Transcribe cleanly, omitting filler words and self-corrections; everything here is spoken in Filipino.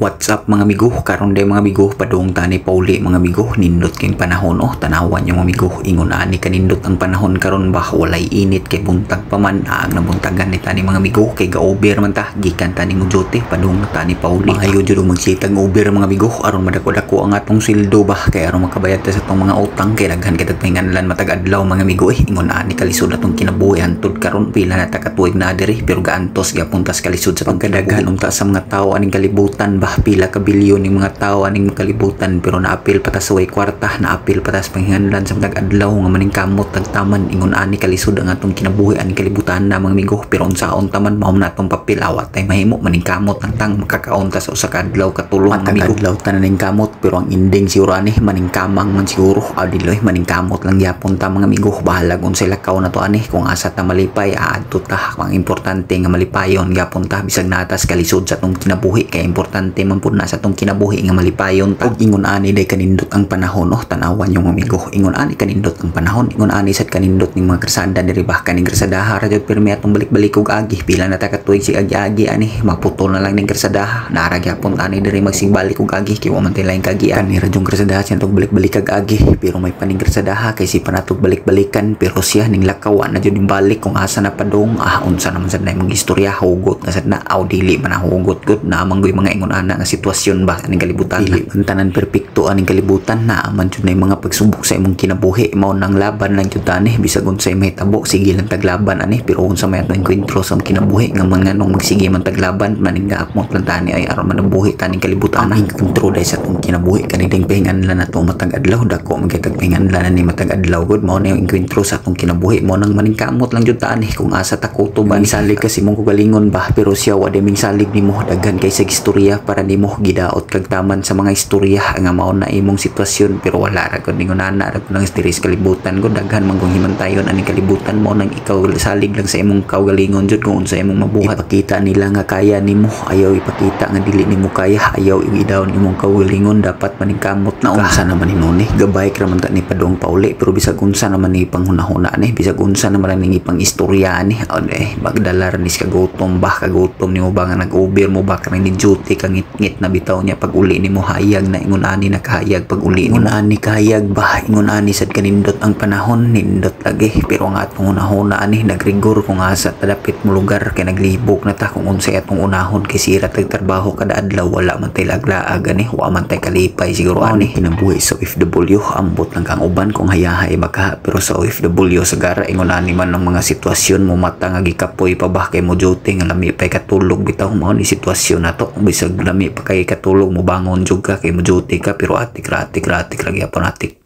What's up mga amigo? Karon day mga amigo, padung tani pauli mga amigo, nindot king panahon tanawan yung mga amigo, ingon ani kanindot ang panahon karon ba walay init kay buntag pa man ang nabuntagan ni tani mga amigo kay ga-over man ta gikan tani mo jote padung tani pauli. Maayo jud magsitag over mga amigo aron madako-dako ang atong sildo ba kay aron makabayad ta sa tong mga utang kay daghan kay tagpahinganlan matag adlaw mga amigo ingon ani kalisod atong kinabuhi antud karon pila na ta katuig na diri pero gaantos gapuntas kalisod sa pagkadaghan unta sa mga tawo aning kalibutan ba pila ka bilyon ng mga tao aning kalibutan pero naapil patas sa way kwarta naapil patas panghinganlan sa matag adlaw nga maning kamot tagtaman ingon ani kalisod ang atong kinabuhi aning kalibutan na mga amigo pero unsaon taman mao na atong papel awat tay mahimo maning kamot tang makakaon ta sa usa ka adlaw katulong mga amigo adlaw tanan ning kamot pero ang ending siguro ani maning kamang man siguro adiloy maning kamot lang gyapon ta mga amigo bahalag unsay lakaw na to ani kung asa ta malipay adto ta ang importante nga malipayon gyapon ta bisag natas kalisod sa atong kinabuhi kay importante man pud na sa atong kinabuhi nga malipayon ta. Ingon ani day kanindot ang panahon tanawan yung amigo ingon ani kanindot ang panahon ingon ani sad kanindot ning mga krasada diri ba kaning krasadaha ra jud pirmi atong balik-balik og agi pila na ta katuig si agi-agi ani maputol na lang ning krasadaha nara gyapon ani diri magsigbalik og agi kay wa man tay lain kagian ni ra jung krasadaha siya tog balik-balik kag agi pero may paning krasadaha kay si panatog balik-balikan pero siya ning lakaw na jud balik kung asa na padong unsa naman sad na imong istorya hugot na sad na aw dili man hugot gud na manggoy mga ingon ana nga sitwasyon ba aning kalibutan dili man tanan perpekto aning kalibutan na man jud na mga pagsubok sa imong kinabuhi mao nang laban lang jud tani bisag unsay mahitabo sige lang taglaban ani pero unsa may atong enkwentro sa kinabuhi nga mga nung magsige man taglaban maning gaapmot lang tani ay aron manabuhi taning kalibutan ang enkwentro dai sa atong kinabuhi kanilang pahinganlan nato matag adlaw dako magitag pahinganlan ni matag adlaw gud mao na yung enkwentro sa atong kinabuhi mao nang maning kamot lang jud tani kung asa ta kutoban salig kasi mong kugalingon ba pero siya wa deming salig nimo daghan kay sa istorya para nimo gidaot kag taman sa mga istorya nga mao na imong sitwasyon pero wala ra gud ningon ana ra nang stiris kalibutan gud daghan manggong himantayon aning kalibutan mao nang ikaw salig lang sa imong kaugalingon jud kung unsa imong mabuhat ipakita nila nga kaya nimo ayaw ipakita nga dili nimo kaya ayaw i-down imong kaugalingon dapat maningkamot na unsa naman nimo ni gabay ra man ta ni padong pauli pero bisag unsa naman ni panghunahuna ni bisag unsa naman ning ipang istorya ni magdala ra ni sa gutom ba kagutom nimo ba nga nag-over mo ba ka ni duty kang ngit na bitaw niya pag uli nimo hayag na ingon ani nakahayag pag uli ingon ani kahayag ba ingon ani sad kanindot ang panahon nindot lagi pero ang atong unahon ani nagrigor kung asa tadapit mo lugar kay naglibok na ta kung unsay atong unahon kay sira tag trabaho kada adlaw wala man tay laglaag ani wa man tay kalipay siguro ani kinabuhi sa OFW ambot lang kang uban kung hayahay baka pero sa OFW sagara ingon ani man ang mga sitwasyon mo mata nga gikapoy pa ba kay mo duty nga lami pay katulog bitaw mao ni sitwasyon nato bisag lami pa kay katulog mo bangon jud ka kay mo duty ka pero atik lagi apon atik